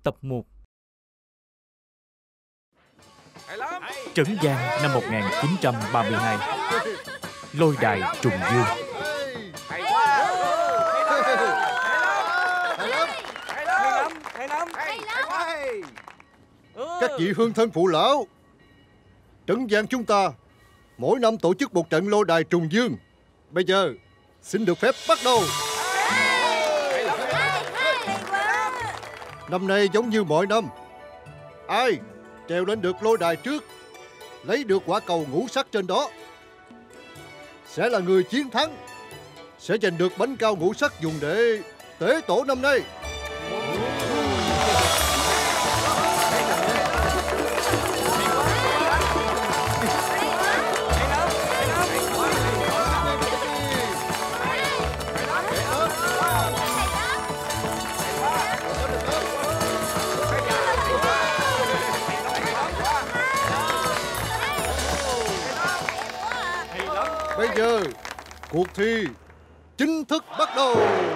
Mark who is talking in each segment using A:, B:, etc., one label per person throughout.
A: Tập 1. Trấn Giang năm 1932. Lôi đài trùng dương.
B: Các vị hương thân phụ lão, Trấn Giang chúng ta mỗi năm tổ chức một trận lôi đài trùng dương. Bây giờ xin được phép bắt đầu. Năm nay giống như mọi năm, ai trèo lên được lôi đài trước, lấy được quả cầu ngũ sắc trên đó, sẽ là người chiến thắng, sẽ giành được bánh cao ngũ sắc dùng để tế tổ năm nay. Bây giờ cuộc thi chính thức bắt đầu.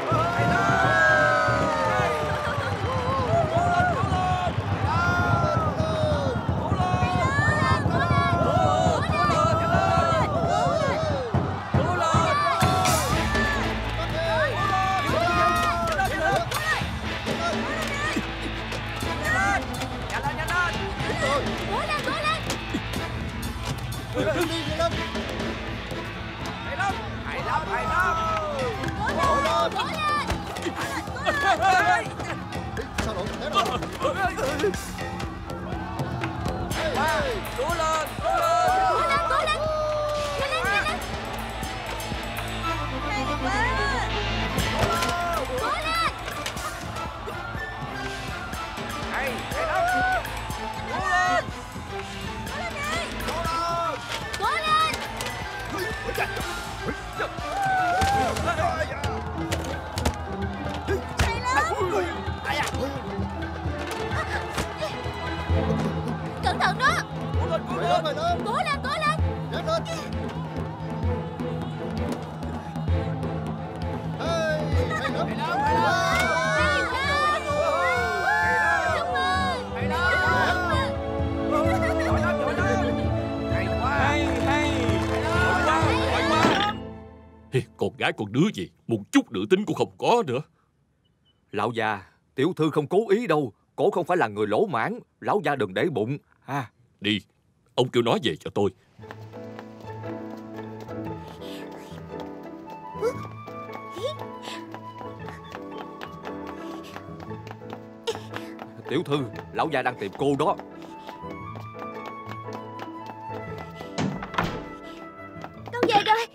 C: Cẩn thận đó. Cố lên. Cố lên.
B: Nhanh lên.
D: Con gái con đứa gì, một chút nữ tính cũng không có nữa.
E: Lão già, tiểu thư không cố ý đâu. Cổ không phải là người lỗ mãng. Lão già đừng để bụng ha.
D: Đi, ông kêu nó về cho tôi.
E: Tiểu thư, lão già đang tìm cô đó.
C: Con về rồi.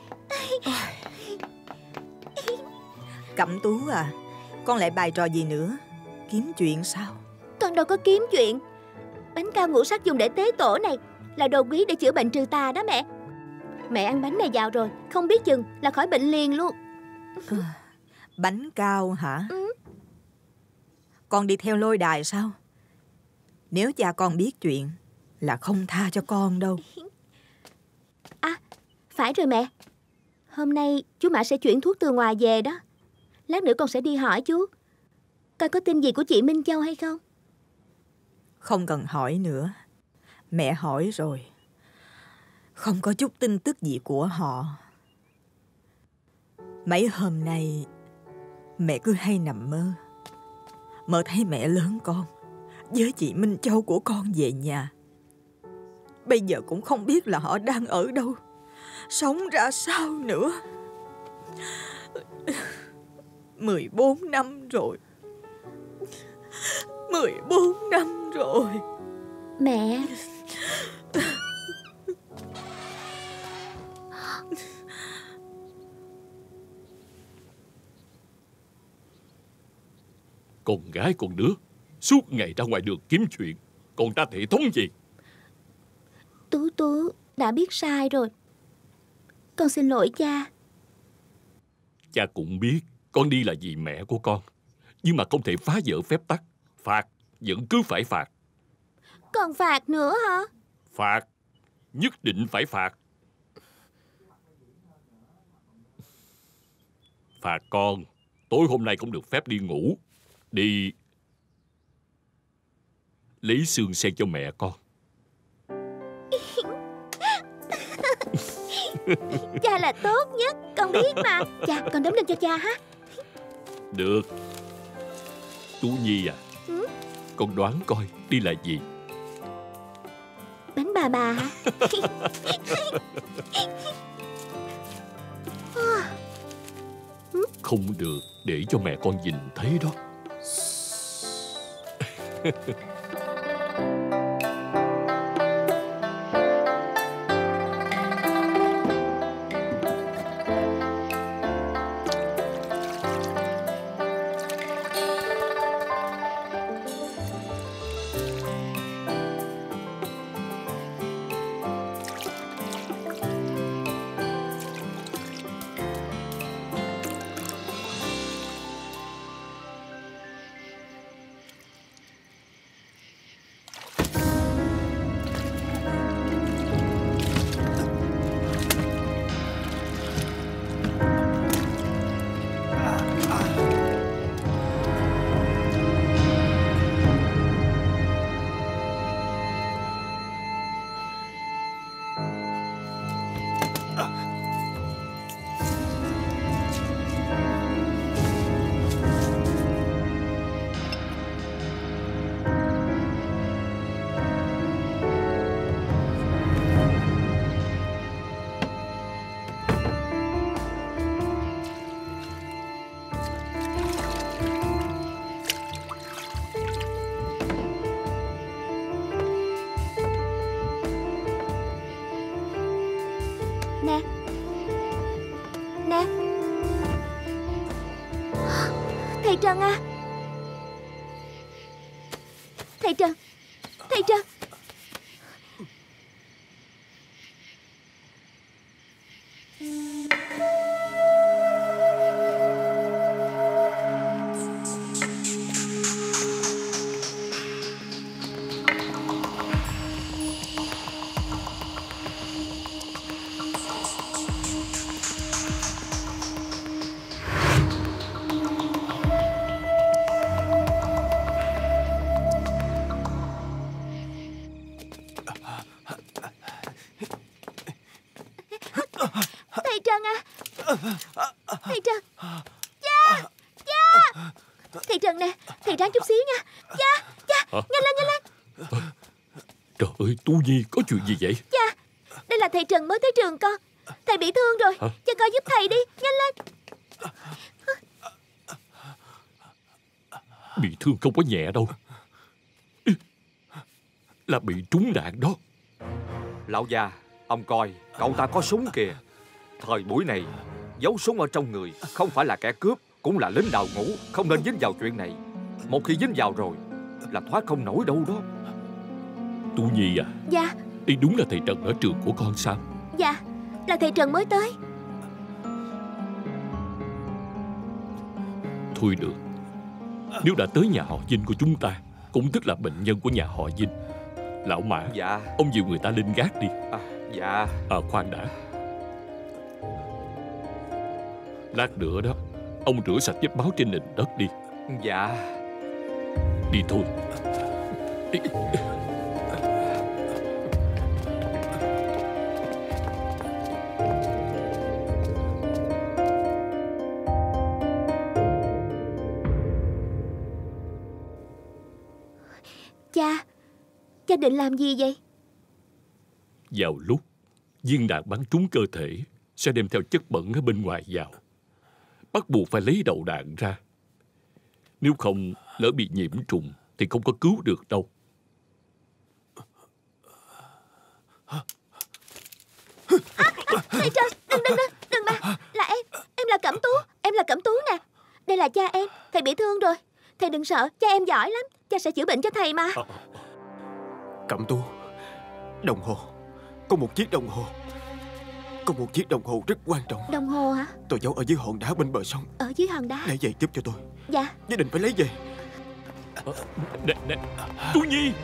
F: Cẩm Tú à, con lại bày trò gì nữa? Kiếm chuyện sao?
C: Con đâu có kiếm chuyện. Bánh cao ngũ sắc dùng để tế tổ này là đồ quý để chữa bệnh trừ tà đó mẹ. Mẹ ăn bánh này vào rồi, không biết chừng là khỏi bệnh liền luôn.
F: Bánh cao hả?
C: Ừ.
F: Con đi theo lôi đài sao? Nếu cha con biết chuyện là không tha cho con đâu.
C: À, phải rồi mẹ. Hôm nay chú Mã sẽ chuyển thuốc từ ngoài về đó. Lát nữa con sẽ đi hỏi chú coi có tin gì của chị Minh Châu hay không.
F: Không cần hỏi nữa. Mẹ hỏi rồi. Không có chút tin tức gì của họ. Mấy hôm nay mẹ cứ hay nằm mơ. Mơ thấy mẹ lớn con với chị Minh Châu của con về nhà. Bây giờ cũng không biết là họ đang ở đâu, sống ra sao nữa. 14 năm rồi. 14 năm rồi.
C: Mẹ.
D: Con gái con đứa suốt ngày ra ngoài đường kiếm chuyện, còn ta hệ thống gì?
C: Tú đã biết sai rồi. Con xin lỗi cha.
D: Cha cũng biết con đi là vì mẹ của con, nhưng mà không thể phá vỡ phép tắc. Phạt vẫn cứ phải phạt.
C: Còn phạt nữa hả?
D: Phạt, nhất định phải phạt. Phạt con, tối hôm nay không được phép đi ngủ. Đi lấy xương sen cho mẹ con.
C: Cha là tốt nhất, con biết mà. Cha, con đấm lên cho cha ha.
D: Được. Tú Nhi à, con đoán coi đi là gì?
C: Bánh bà hả?
D: Không được để cho mẹ con nhìn thấy đó.
C: Nè. Nè. Thầy Trần à. Thầy Trần. Thầy Trần. Thầy Trần à. Thầy Trần. Cha. Cha. Thầy Trần nè. Thầy ráng chút xíu nha. Cha. Cha. Nhanh lên, nhanh lên.
D: Trời ơi, Tú Nhi, có chuyện gì vậy?
C: Cha. Đây là thầy Trần mới tới trường con. Thầy bị thương rồi. Cha coi giúp thầy đi. Nhanh lên.
D: Bị thương không có nhẹ đâu. Là bị trúng đạn đó.
E: Lão già, ông coi, cậu ta có súng kìa. Thời buổi này, giấu súng ở trong người không phải là kẻ cướp, cũng là lính đào ngũ. Không nên dính vào chuyện này. Một khi dính vào rồi là thoát không nổi đâu đó.
D: Tú Nhi à.
C: Dạ.
D: Đây đúng là thầy Trần ở trường của con sao?
C: Dạ, là thầy Trần mới tới.
D: Thôi được. Nếu đã tới nhà họ Vinh của chúng ta, cũng tức là bệnh nhân của nhà họ Vinh. Lão Mã.
E: Dạ.
D: Ông dìu người ta lên gác đi.
E: Dạ.
D: Khoan đã. Lát nữa đó, ông rửa sạch vết máu trên nền đất đi.
E: Dạ.
D: Đi thôi. Đi.
C: Cha định làm gì vậy?
D: Vào lúc viên đạn bắn trúng cơ thể, sẽ đem theo chất bẩn ở bên ngoài vào. Bắt buộc phải lấy đầu đạn ra. Nếu không, lỡ bị nhiễm trùng thì không có cứu được đâu.
C: Thầy Trần, đừng mà. Là em là Cẩm Tú. Em là Cẩm Tú nè. Đây là cha em, thầy bị thương rồi. Thầy đừng sợ, cha em giỏi lắm. Cha sẽ chữa bệnh cho thầy mà.
G: Cẩm Tú, đồng hồ. Có một chiếc đồng hồ. Có một chiếc đồng hồ rất quan trọng.
C: Đồng hồ hả?
G: Tôi giấu ở dưới hòn đá bên bờ sông.
C: Ở dưới hòn đá?
G: Lấy về giúp cho tôi.
C: Dạ.
G: Nhất định phải lấy về.
D: Nè, Tú Nhi.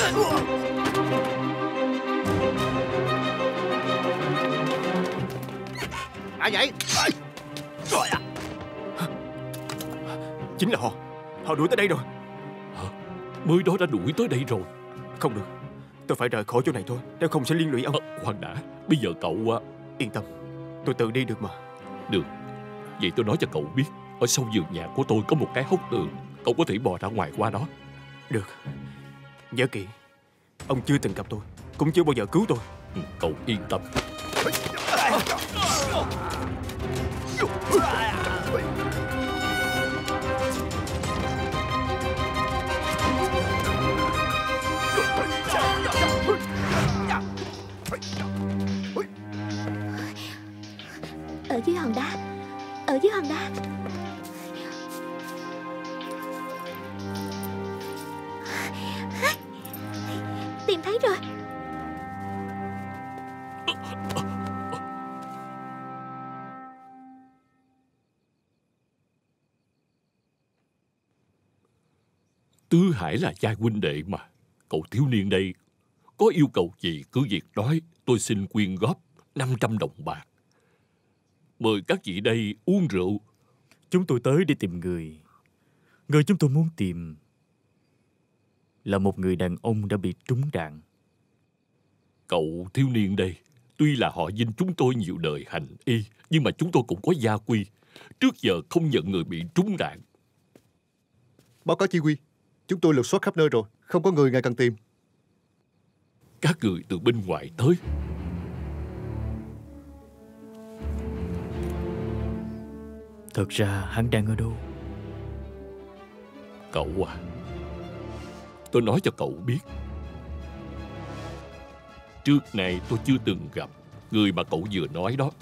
B: Ai vậy?
G: Chính là họ. Họ đuổi tới đây rồi.
D: Mới đó đã đuổi tới đây rồi.
G: Không được, tôi phải rời khỏi chỗ này thôi, nếu không sẽ liên lụy ông.
D: Khoan đã, bây giờ cậu...
G: Yên tâm, tôi tự đi được mà.
D: Được, vậy tôi nói cho cậu biết, ở sau vườn nhà của tôi có một cái hốc tường, cậu có thể bò ra ngoài qua đó.
G: Được. Nhớ kỹ, ông chưa từng gặp tôi, cũng chưa bao giờ cứu tôi.
D: Cậu yên tâm.
C: Ở dưới hòn đá. Ở dưới hòn đá. Tìm thấy rồi.
D: Tứ Hải là cha huynh đệ mà. Cậu thiếu niên đây có yêu cầu gì cứ việc nói, tôi xin quyên góp 500 đồng bạc. Mời các vị đây uống rượu.
A: Chúng tôi tới để tìm người. Người chúng tôi muốn tìm là một người đàn ông đã bị trúng đạn.
D: Cậu thiếu niên đây, tuy là họ Dinh chúng tôi nhiều đời hành y, nhưng mà chúng tôi cũng có gia quy. Trước giờ không nhận người bị trúng đạn.
B: Báo cáo chỉ huy, chúng tôi lục soát khắp nơi rồi, không có người ngài cần tìm.
D: Các người từ bên ngoài tới.
A: Thật ra hắn đang ở đâu?
D: Cậu à, tôi nói cho cậu biết, trước này tôi chưa từng gặp người mà cậu vừa nói đó.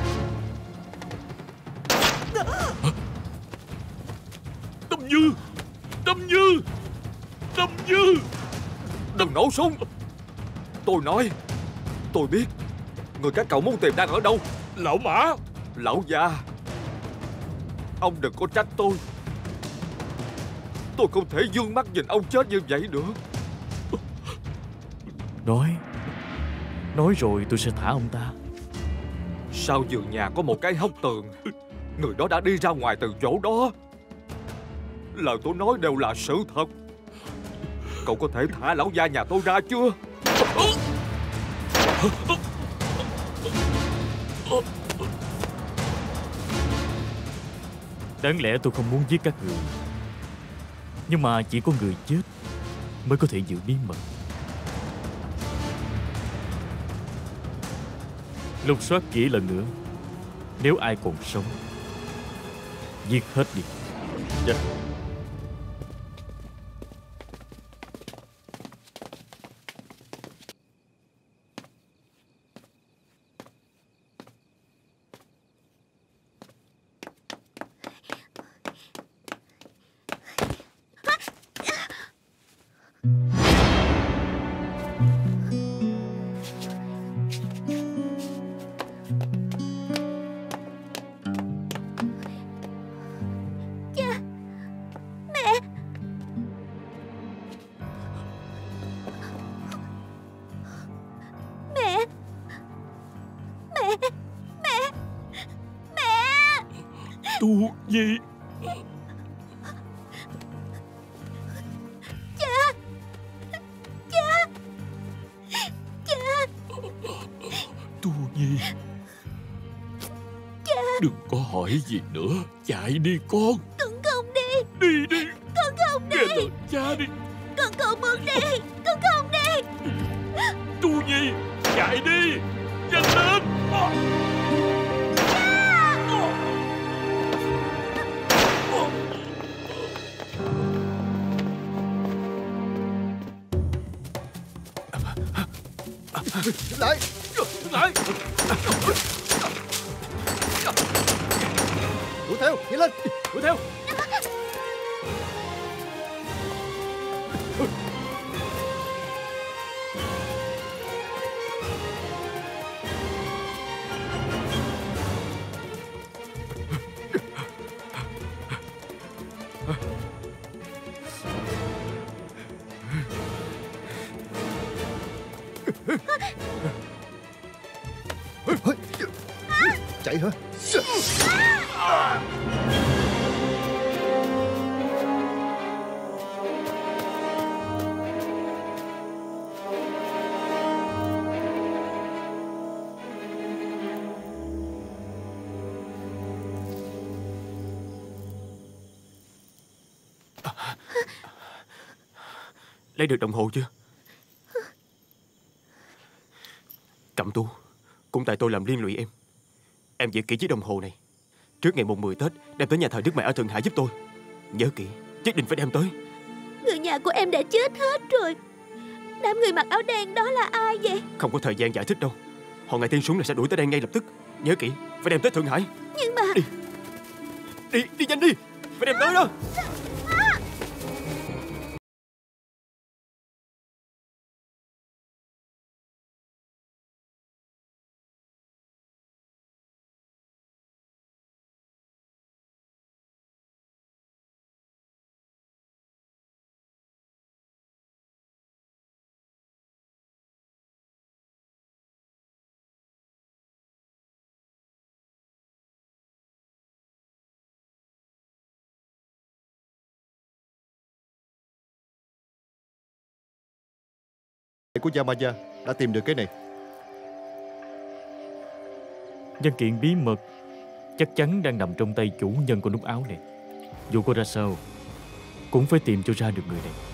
D: Tâm Như! Tâm Như! Tâm Như!
E: Đừng nổ súng! Tôi nói, tôi biết người các cậu muốn tìm đang ở đâu.
D: Lão Mã!
E: Lão già, ông đừng có trách tôi. Tôi không thể dương mắt nhìn ông chết như vậy được.
A: Nói rồi tôi sẽ thả ông ta.
E: Sau vườn nhà có một cái hốc tường, người đó đã đi ra ngoài từ chỗ đó. Lời tôi nói đều là sự thật. Cậu có thể thả lão gia nhà tôi ra chưa?
A: Đáng lẽ tôi không muốn giết các người, nhưng mà chỉ có người chết mới có thể giữ bí mật. Lục soát kỹ lần nữa, nếu ai còn sống, giết hết đi. Dạ.
D: Tu Nhi! Tu Nhi! Đừng có hỏi gì nữa, chạy đi con.
C: Con không đi.
D: Đi đi.
C: Con không đi.
D: Nghe lời cha đi.
C: Con không muốn đi. Con không đi.
D: Tu Nhi, chạy đi. Nhanh lên.
B: Lại!
E: Lại!
B: Đuổi theo, nhanh lên!
E: Đuổi theo!
B: Chạy hả?
G: Lấy được đồng hồ chưa? Cẩm Tú, cũng tại tôi làm liên lụy em. Em giữ kỹ chiếc đồng hồ này. Trước ngày mùng 10 Tết đem tới nhà thờ Đức Mẹ ở Thượng Hải giúp tôi. Nhớ kỹ, nhất định phải đem tới.
C: Người nhà của em đã chết hết rồi. Đám người mặc áo đen đó là ai vậy?
G: Không có thời gian giải thích đâu. Họ ngày tiên súng là sẽ đuổi tới đây ngay lập tức. Nhớ kỹ, phải đem tới Thượng Hải.
C: Nhưng mà...
G: Đi nhanh đi. Phải đem tới đó.
B: Của Yamaya đã tìm được cái này.
A: Văn kiện bí mật chắc chắn đang nằm trong tay chủ nhân của nút áo này. Dù có ra sao cũng phải tìm cho ra được người này.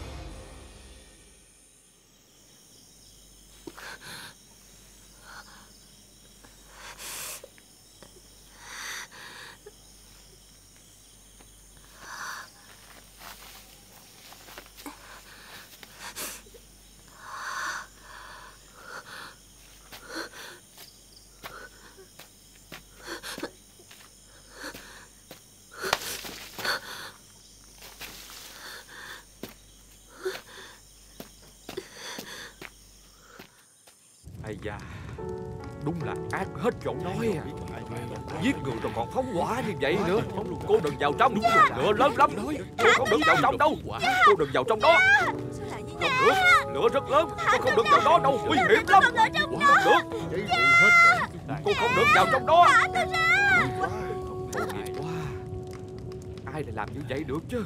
E: Ây da, đúng là ác hết chỗ nói à. Giết người rồi còn phóng hỏa như vậy nữa. Cô đừng vào trong, lửa lớn lắm. Cô không được vào trong đâu. Cô đừng vào trong đó. Không được, lửa rất lớn. Cô không được vào đó đâu, nguy hiểm lắm. Không được. Cô không được vào trong đó. Tội nghiệp quá. Ai lại làm như vậy được chứ?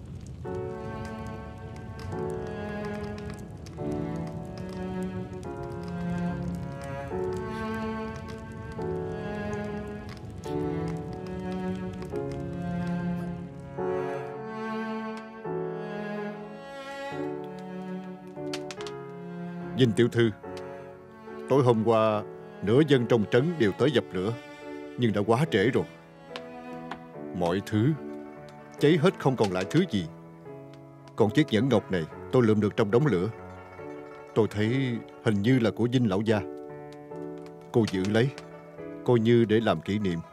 B: Dinh tiểu thư, tối hôm qua nửa dân trong trấn đều tới dập lửa, nhưng đã quá trễ rồi. Mọi thứ cháy hết không còn lại thứ gì. Còn chiếc nhẫn ngọc này tôi lượm được trong đống lửa. Tôi thấy hình như là của Dinh lão gia. Cô giữ lấy, coi như để làm kỷ niệm.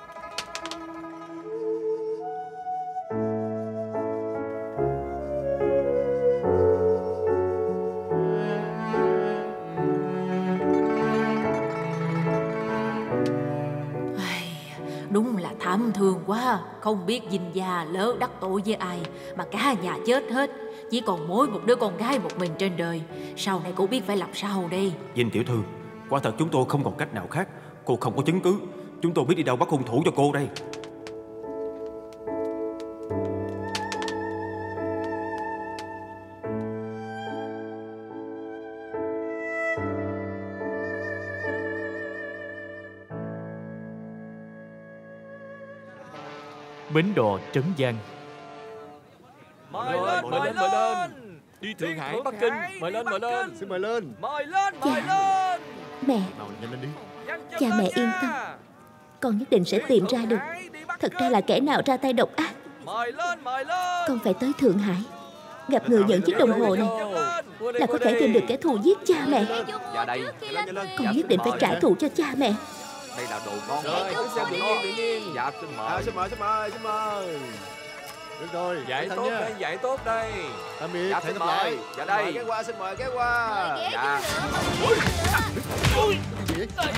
H: Đúng là thảm thương quá. Không biết Dinh gia lỡ đắc tội với ai mà cả nhà chết hết. Chỉ còn mỗi một đứa con gái một mình trên đời. Sau này cô biết phải làm sao đây?
G: Dinh tiểu thư, quả thật chúng tôi không còn cách nào khác. Cô không có chứng cứ, chúng tôi biết đi đâu bắt hung thủ cho cô đây.
A: Bến đò Trấn Giang.
E: Mời lên.
D: Đi Thượng Hải, Bắc Kinh. Mời lên.
B: Xin mời lên.
E: Mời lên.
C: Mẹ,
B: Nào, nhanh lên đi.
C: cha mẹ yên tâm, con nhất định sẽ tìm ra được thật ra là kẻ nào ra tay độc ác.
E: Mời lên.
C: Con phải tới Thượng Hải, gặp người dẫn chiếc đồng hồ này là có thể tìm được kẻ thù giết cha mẹ.
E: Dạ đây.
C: Con nhất định phải trả thù cho cha mẹ.
E: Đây là đồ ngon.
G: Rồi, cứ xem tự nhiên.
E: Dạ xin mời.
G: Xin mời.
B: Được rồi,
G: Dạy
B: cẩn
G: tốt
B: thận nha.
G: đây, dạy tốt đây.
B: Tạm biệt,
E: Dạ
B: hẹn
E: xin
B: gặp lại.
E: mời. Dạ đây.
G: Xin mời ghé qua.
E: Dạ.
B: Cái gì vậy?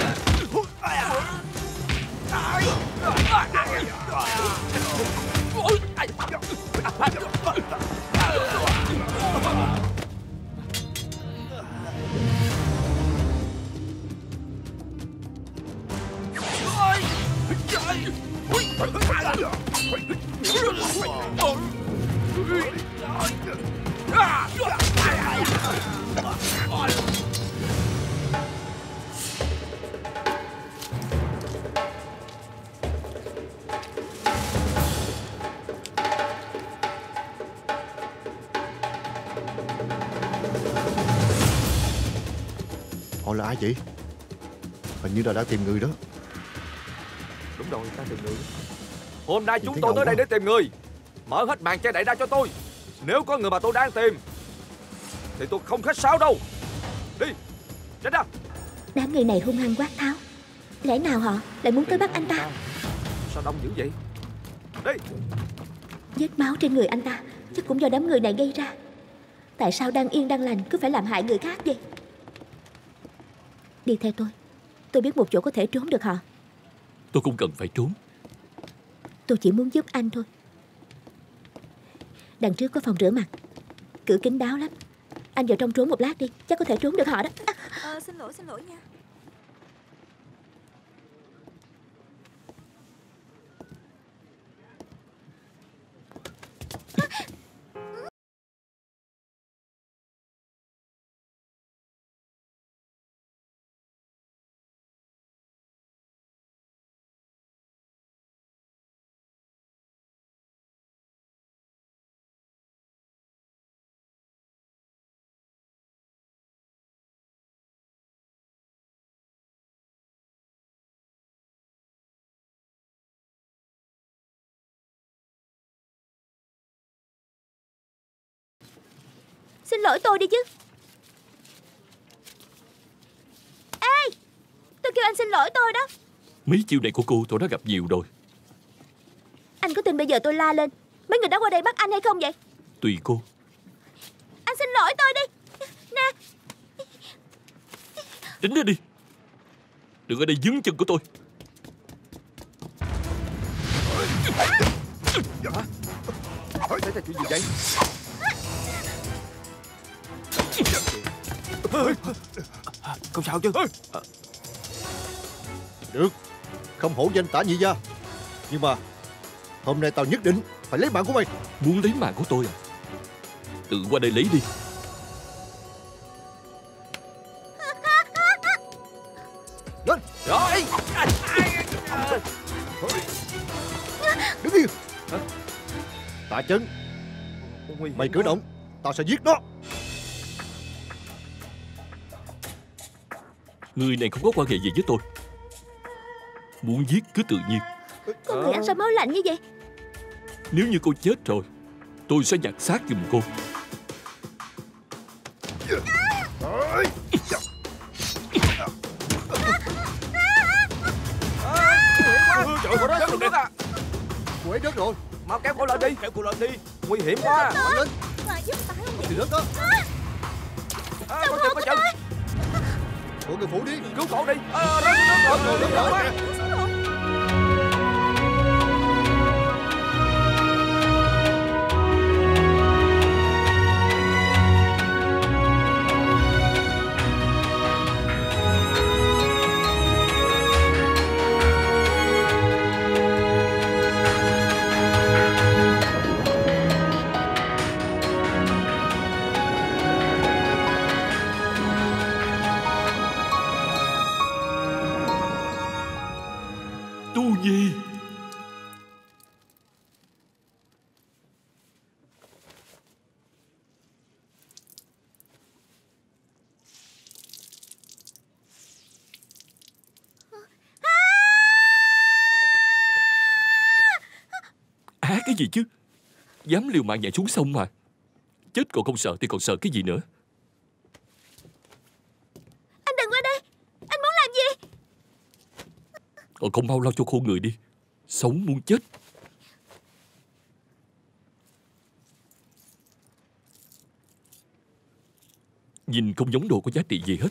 B: Họ là ai vậy? Hình như là đã tìm người đó.
E: Đúng rồi, ta tìm người. Hôm nay
B: Nhìn
E: chúng
B: thấy
E: tôi
B: ngầu
E: tới đây
B: quá.
E: để tìm người. Mở hết màn che đậy ra cho tôi. Nếu có người mà tôi đang tìm thì tôi không khách sáo đâu. Đi, tránh ra.
C: Đám người này hung hăng quát tháo. Lẽ nào họ lại muốn tới bắt anh ta?
E: Sao đông dữ vậy? Đi.
C: Vết máu trên người anh ta chắc cũng do đám người này gây ra. Tại sao đang yên đang lành cứ phải làm hại người khác vậy? Đi theo tôi biết một chỗ có thể trốn được họ.
D: Tôi không cần phải trốn.
C: Tôi chỉ muốn giúp anh thôi. Đằng trước có phòng rửa mặt, cửa kín đáo lắm. Anh vào trong trốn một lát đi, chắc có thể trốn được họ đó.
F: Xin lỗi nha.
C: Xin lỗi tôi đi chứ. Ê, tôi kêu anh xin lỗi tôi đó.
D: Mấy chiêu này của cô tôi đã gặp nhiều rồi.
C: Anh có tin bây giờ tôi la lên mấy người đã qua đây bắt anh hay không vậy?
D: Tùy cô.
C: Anh xin lỗi tôi đi. Nè.
D: Tránh ra đi. Đừng ở đây dướng chân của tôi.
E: Xảy ra chuyện gì vậy?
G: Không sao chứ?
B: Được, không hổ danh Tả Nhị Gia. Nhưng mà hôm nay tao nhất định phải lấy mạng của mày.
D: Muốn lấy mạng của tôi à? Tự qua đây lấy đi.
B: Lên.
E: Rồi.
B: Đứng yên. Tạ Chân, mày cử động tao sẽ giết nó.
D: Người này không có quan hệ gì với tôi. Muốn giết cứ tự nhiên.
C: Con người anh sao máu lạnh như vậy?
D: Nếu như cô chết rồi, tôi sẽ nhặt xác giùm cô.
E: Trời ơi, rớt xuống đất à.
B: Cô ấy rớt rồi.
E: Mau kéo cô lên đi.
G: Kéo cô lên đi.
E: Nguy hiểm quá.
B: Lên.
C: Mà giúp phải không vậy?
B: Thì rớt đó.
E: Có chân.
B: Mọi người phụ đi.
E: Cứu cậu đi. Rớt xuống đất rồi.
D: Tu Nhi. Cái gì chứ? Dám liều mạng nhảy xuống sông mà. Chết còn không sợ thì còn sợ cái gì nữa?
C: Anh đừng qua đây. Anh muốn làm gì?
D: Còn không mau lau cho khô người đi. Sống muốn chết. Nhìn không giống đồ có giá trị gì hết.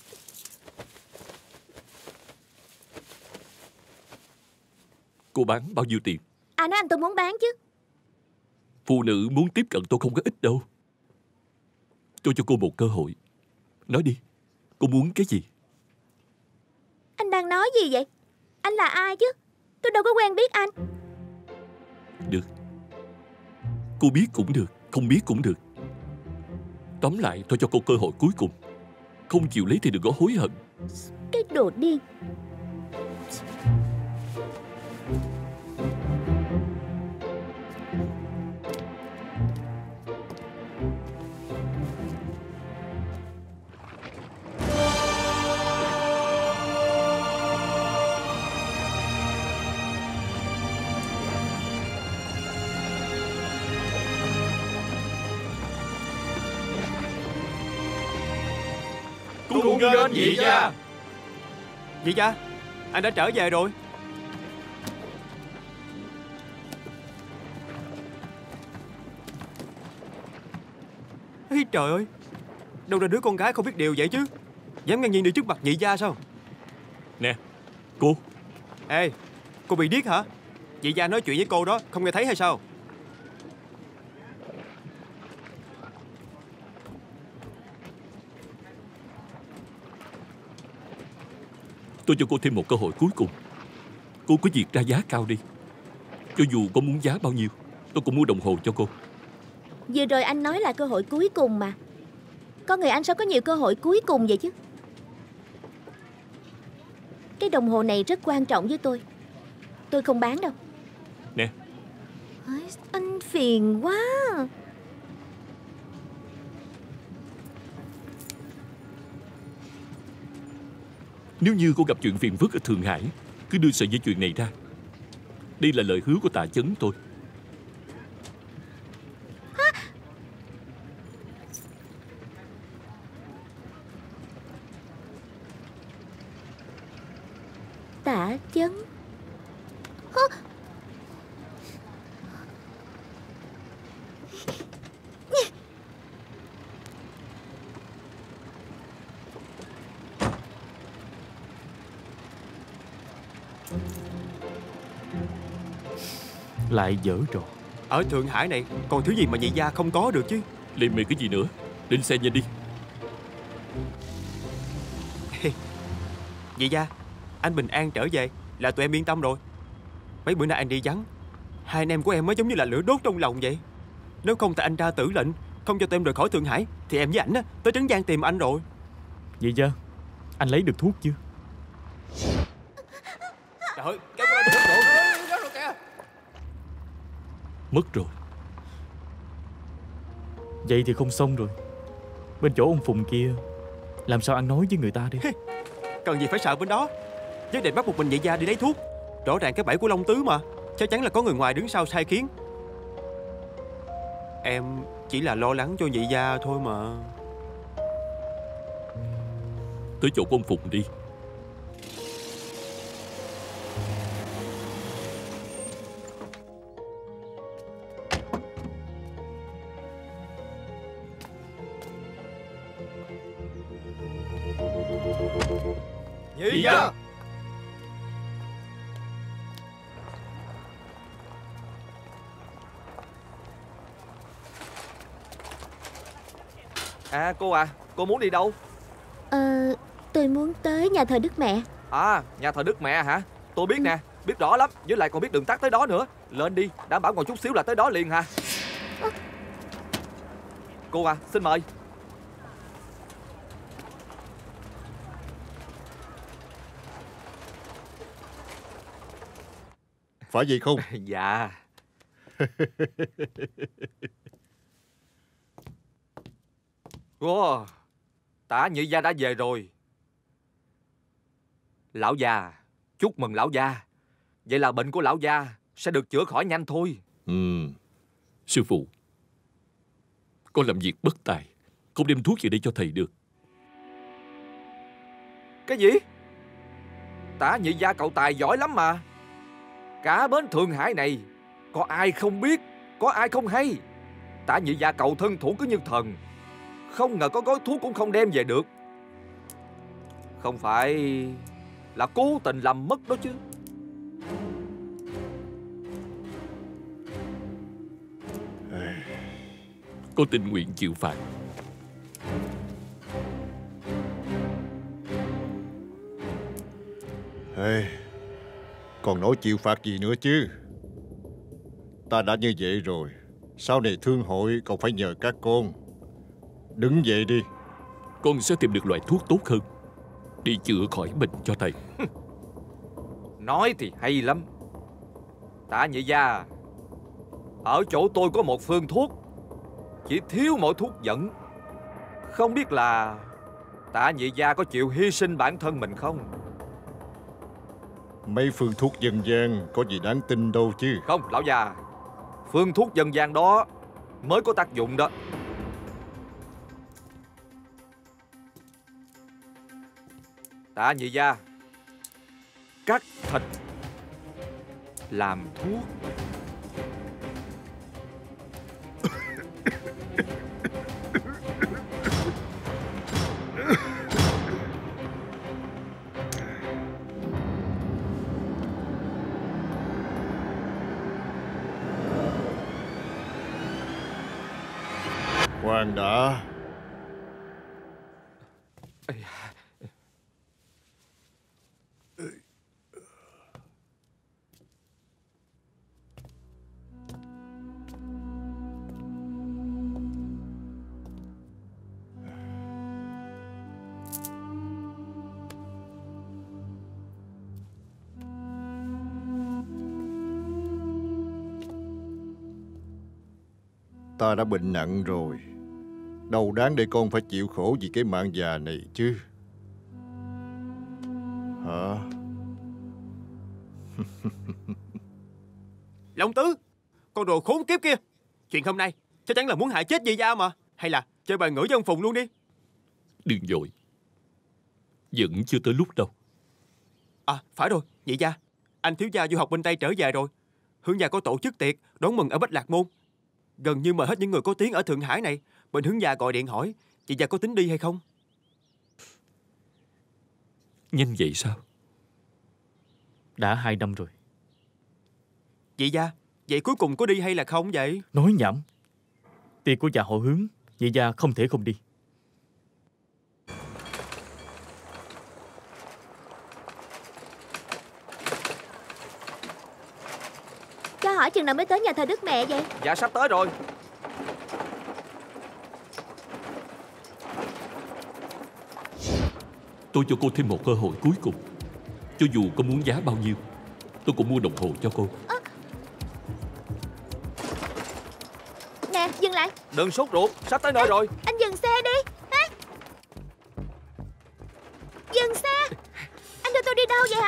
D: Cô bán bao nhiêu tiền?
C: À, nói anh tôi muốn bán chứ.
D: Phụ nữ muốn tiếp cận tôi không có ít đâu. Tôi cho cô một cơ hội. Nói đi, cô muốn cái gì?
C: Anh đang nói gì vậy? Anh là ai chứ? Tôi đâu có quen biết anh.
D: Được. Cô biết cũng được, không biết cũng được. Tóm lại tôi cho cô cơ hội cuối cùng. Không chịu lấy thì đừng có hối hận.
C: Cái đồ điên.
E: Cung nghênh vị gia.
G: Vị gia, anh đã trở về rồi. Ê, trời ơi, đâu ra đứa con gái không biết điều vậy chứ, dám ngang nhiên đi trước mặt vị gia sao?
D: Nè, cô.
G: Ê, cô bị điếc hả? Vị gia nói chuyện với cô đó, không nghe thấy hay sao?
D: Tôi cho cô thêm một cơ hội cuối cùng. Cô cứ việc ra giá cao đi. Cho dù có muốn giá bao nhiêu, tôi cũng mua đồng hồ cho cô.
C: Vừa rồi anh nói là cơ hội cuối cùng mà. Con người anh sao có nhiều cơ hội cuối cùng vậy chứ? Cái đồng hồ này rất quan trọng với tôi. Tôi không bán đâu.
D: Nè.
C: Anh phiền quá.
D: Nếu như cô gặp chuyện phiền phức ở Thượng Hải, cứ đưa sợi dây chuyền này ra. Đây là lời hứa của Tạ Chấn tôi.
C: Tạ Chấn.
A: Lại dở trò.
G: Ở Thượng Hải này còn thứ gì mà vị gia không có được chứ?
D: Lên mê cái gì nữa? Lên xe nhanh đi.
G: Vị gia, anh bình an trở về là tụi em yên tâm rồi. Mấy bữa nay anh đi vắng, hai anh em của em mới giống như là lửa đốt trong lòng vậy. Nếu không tại anh ra tử lệnh không cho tụi em rời khỏi Thượng Hải, thì em với ảnh tới Trấn Giang tìm anh rồi.
A: Vậy chứ, anh lấy được thuốc chưa?
G: Trời ơi, kéo qua được kìa.
D: Mất rồi.
A: Vậy thì không xong rồi. Bên chỗ ông Phùng kia, làm sao ăn nói với người ta đi?
G: Cần gì phải sợ bên đó. Nhất định bắt một mình vị gia đi lấy thuốc. Rõ ràng cái bẫy của Long Tứ mà. Chắc chắn là có người ngoài đứng sau sai khiến. Em chỉ là lo lắng cho vị gia thôi mà.
D: Tới chỗ của ông Phùng đi.
E: Vị gia. Cô muốn đi đâu?
C: Tôi muốn tới nhà thờ Đức Mẹ.
E: À, nhà thờ Đức Mẹ hả? Tôi biết nè, biết rõ lắm. Với lại còn biết đường tắt tới đó nữa. Lên đi, đảm bảo còn chút xíu là tới đó liền hả? Cô xin mời.
B: Phải vậy không?
E: Dạ. Wow, Tạ nhị gia đã về rồi. Lão già, chúc mừng lão gia. Vậy là bệnh của lão gia sẽ được chữa khỏi nhanh thôi.
D: Sư phụ, con làm việc bất tài, không đem thuốc về đây cho thầy được.
E: Cái gì? Tạ nhị gia cậu tài giỏi lắm mà. Cả bến Thượng Hải này có ai không biết, có ai không hay. Tạ nhị gia cậu thân thủ cứ như thần. Không ngờ có gói thuốc cũng không đem về được. Không phải là cố tình làm mất đó chứ?
D: Con tình nguyện chịu phạt.
B: Còn nói chịu phạt gì nữa chứ? Ta đã như vậy rồi, sau này thương hội còn phải nhờ các con. Đứng dậy đi.
D: Con sẽ tìm được loại thuốc tốt hơn đi chữa khỏi bệnh cho thầy.
E: Nói thì hay lắm. Tạ nhị gia, ở chỗ tôi có một phương thuốc, chỉ thiếu mỗi thuốc dẫn. Không biết là Tạ nhị gia có chịu hy sinh bản thân mình không?
B: Mấy phương thuốc dân gian có gì đáng tin đâu chứ.
E: Không, lão già, phương thuốc dân gian đó mới có tác dụng đó. Tạ nhị gia cắt thịt làm thuốc.
B: Khoan đã. Ta đã bệnh nặng rồi, đâu đáng để con phải chịu khổ vì cái mạng già này chứ. Hả?
G: Long Tứ, con đồ khốn kiếp kia. Chuyện hôm nay chắc chắn là muốn hại chết dì gia mà. Hay là chơi bài ngửa với ông Phùng luôn đi.
D: Đừng vội, vẫn chưa tới lúc đâu.
G: À phải rồi, nhị gia, anh thiếu gia du học bên Tây trở về rồi. Hướng gia có tổ chức tiệc đón mừng ở Bách Lạc Môn. Gần như mời hết những người có tiếng ở Thượng Hải này. Bên Hướng gia gọi điện hỏi chị gia có tính đi hay không.
D: Nhanh vậy sao?
A: Đã 2 năm rồi.
G: Chị gia, vậy cuối cùng có đi hay là không vậy?
A: Nói nhảm. Tiệc của nhà họ Hướng, chị gia không thể không đi.
C: Cho hỏi chừng nào mới tới nhà thờ Đức Mẹ vậy?
E: Dạ sắp tới rồi.
D: Tôi cho cô thêm một cơ hội cuối cùng. Cho dù có muốn giá bao nhiêu, tôi cũng mua đồng hồ cho cô.
C: Nè, dừng lại.
E: Đừng sốt ruột, sắp tới nơi rồi.
C: Anh dừng xe đi. Dừng xe. Anh đưa tôi đi đâu vậy hả?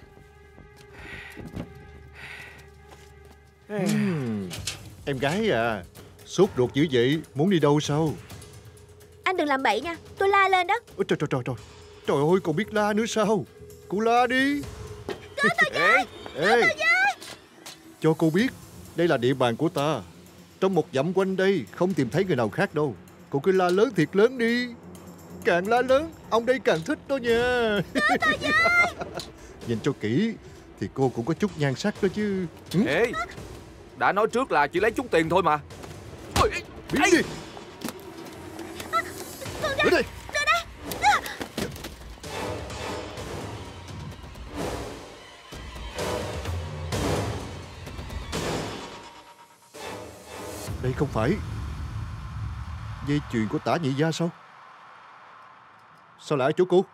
B: Em gái à, sốt ruột dữ vậy, muốn đi đâu sao?
C: Anh đừng làm bậy nha, tôi la lên đó.
B: Ôi trời trời trời trời. Trời ơi, còn biết la nữa sao? Cô la đi.
C: Có tôi với.
B: Ê, cho cô biết, đây là địa bàn của ta. Trong một dặm quanh đây không tìm thấy người nào khác đâu. Cô cứ la lớn thiệt lớn đi. Càng la lớn, ông đây càng thích đó nha.
C: Có tôi với.
B: Nhìn cho kỹ thì cô cũng có chút nhan sắc đó chứ.
E: Ê, đã nói trước là chỉ lấy chút tiền thôi mà.
B: Biến đi. Đưa đây. Đây không phải dây chuyền của Tả nhị gia sao? Sao lại ở chỗ cô?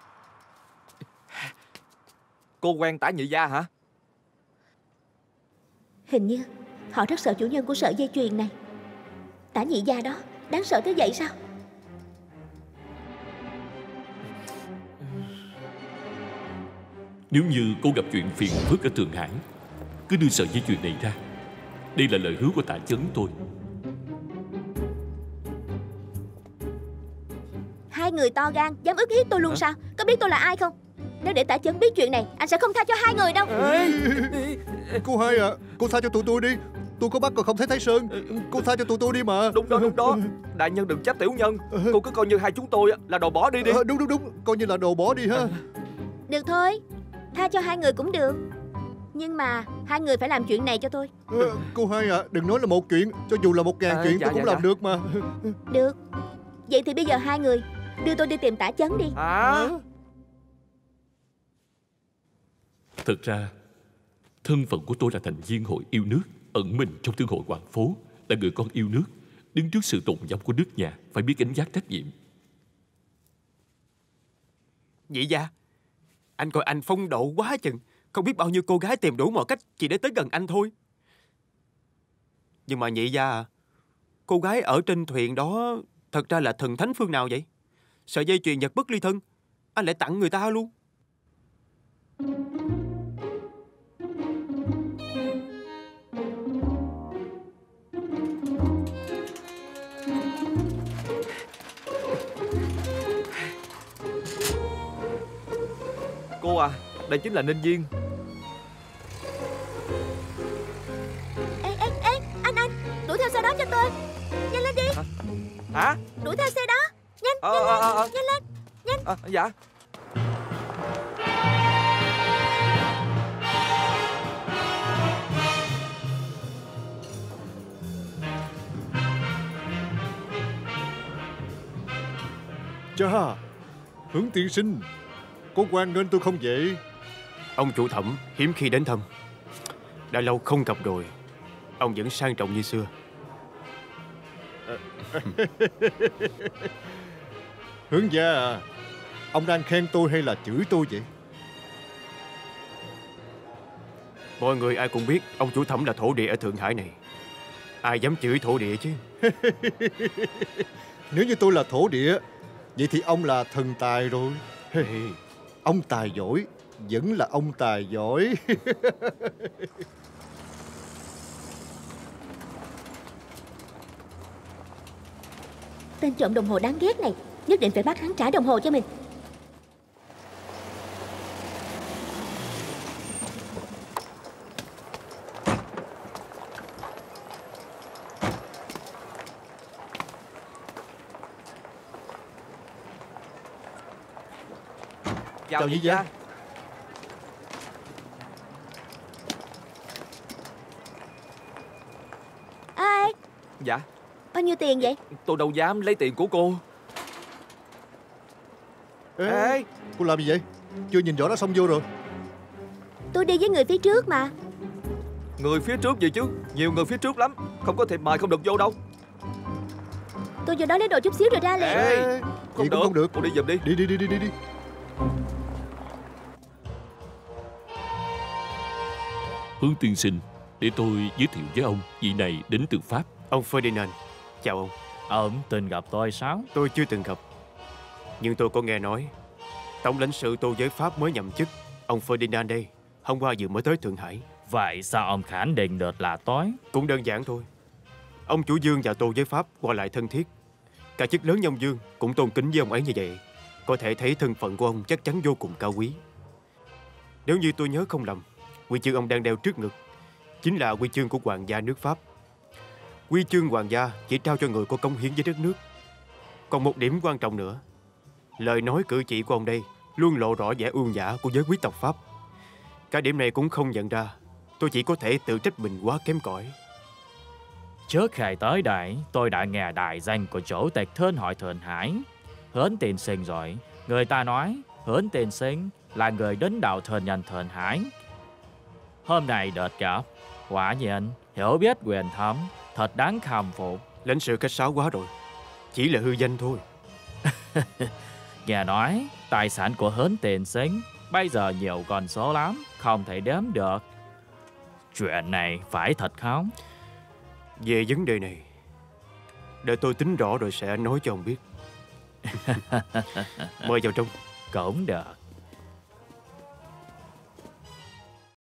E: Cô quen Tả nhị gia hả?
C: Hình như họ rất sợ chủ nhân của sợi dây chuyền này. Tả nhị gia đó đáng sợ tới vậy sao?
D: Nếu như cô gặp chuyện phiền phức ở Thượng Hải, cứ đưa sợi dây chuyền này ra. Đây là lời hứa của Tạ Chấn tôi.
C: Hai người to gan dám ức hiếp tôi luôn sao? Có biết tôi là ai không? Nếu để Tả Chấn biết chuyện này, anh sẽ không tha cho hai người đâu.
B: Cô hai à, cô tha cho tụi tôi đi. Tôi có bắt còn không thấy Thái Sơn. Cô tha cho tụi tôi đi mà.
E: Đúng đó, đúng đó. Đại nhân đừng trách tiểu nhân. Cô cứ coi như hai chúng tôi là đồ bỏ đi đi.
B: Đúng, coi như là đồ bỏ đi ha.
C: Được thôi, tha cho hai người cũng được. Nhưng mà hai người phải làm chuyện này cho tôi.
B: Cô hai à, đừng nói là một chuyện. Cho dù là 1000 chuyện tôi cũng làm được mà.
C: Được. Vậy thì bây giờ hai người đưa tôi đi tìm Tả Chấn đi.
D: Thật ra, thân phận của tôi là thành viên hội yêu nước, ẩn mình trong thương hội Hoàng Phố, là người con yêu nước, đứng trước sự tồn vong của nước nhà, phải biết gánh vác trách nhiệm.
G: Nhị gia, anh coi anh phong độ quá chừng. Không biết bao nhiêu cô gái tìm đủ mọi cách chỉ để tới gần anh thôi. Nhưng mà nhị gia à, cô gái ở trên thuyền đó thật ra là thần thánh phương nào vậy? Sợi dây chuyền nhật bất ly thân, anh lại tặng người ta luôn.
E: cô à, đây chính là Ninh Viên.
C: Ê, anh, đuổi theo xe đó cho tôi. Nhanh lên đi.
E: Hả?
C: Đuổi theo xe đó. Nhanh lên. Nhanh.
E: Dạ.
B: Chà, Hướng tiên sinh, có hoan nghênh tôi không vậy?
G: Ông chủ Thẩm hiếm khi đến thăm. Đã lâu không gặp rồi, ông vẫn sang trọng như xưa.
B: Hướng gia à, ông đang khen tôi hay là chửi tôi vậy?
G: Mọi người ai cũng biết ông chủ Thẩm là thổ địa ở Thượng Hải này. Ai dám chửi thổ địa chứ?
B: Nếu như tôi là thổ địa, vậy thì ông là thần tài rồi. Ông tài giỏi, vẫn là ông tài giỏi.
C: Tên trộm đồng hồ đáng ghét này, nhất định phải bắt hắn trả đồng hồ cho mình.
E: Chào nhị gia.
C: Ai?
E: Dạ.
C: Bao nhiêu tiền vậy?
E: Tôi đâu dám lấy tiền của cô.
B: Ê, cô làm gì vậy? Chưa nhìn rõ nó xong vô rồi.
C: Tôi đi với người phía trước mà.
E: Người phía trước gì chứ? Nhiều người phía trước lắm. Không có thiệp mời không được vô đâu.
C: Tôi vô đó lấy đồ chút xíu rồi ra liền.
B: Ê,
E: Không
B: vậy cũng không được.
E: Cô đi giùm đi.
B: Đi.
D: Hướng tiên sinh, để tôi giới thiệu với ông, vị này đến từ Pháp.
G: Ông Ferdinand, chào ông.
A: Ông từng gặp tôi sao?
G: Tôi chưa từng gặp, nhưng tôi có nghe nói tổng lãnh sự Tô giới Pháp mới nhậm chức, ông Ferdinand đây, hôm qua vừa mới tới Thượng Hải.
A: Vậy sao ông khẳng định được là tôi?
G: Cũng đơn giản thôi. Ông chủ Dương và Tô giới Pháp qua lại thân thiết. Cả chức lớn như ông Dương cũng tôn kính với ông ấy như vậy. Có thể thấy thân phận của ông chắc chắn vô cùng cao quý. Nếu như tôi nhớ không lầm, huy chương ông đang đeo trước ngực chính là huy chương của hoàng gia nước Pháp. Huy chương hoàng gia chỉ trao cho người có cống hiến với đất nước. Còn một điểm quan trọng nữa, lời nói cử chỉ của ông đây luôn lộ rõ vẻ ưu nhã của giới quý tộc Pháp. Cả điểm này cũng không nhận ra, tôi chỉ có thể tự trách mình quá kém cỏi.
A: Trước khi tới đây, tôi đã nghe đại danh của chủ tịch Thương hội Thượng Hải, Hướng tiên sinh rồi. Người ta nói Hướng tiên sinh là người đứng đầu thương nhân Thượng Hải. Hôm nay đợt gặp, quả nhiên hiểu biết quyền thâm, thật đáng khâm phục.
G: Lãnh sự khách sáo quá rồi, chỉ là hư danh thôi.
A: Nghe nói tài sản của Hướng tiên sinh bây giờ nhiều con số lắm, không thể đếm được. Chuyện này phải thật không?
G: Về vấn đề này, để tôi tính rõ rồi sẽ nói cho ông biết. Mời vào trong.
A: Cũng được.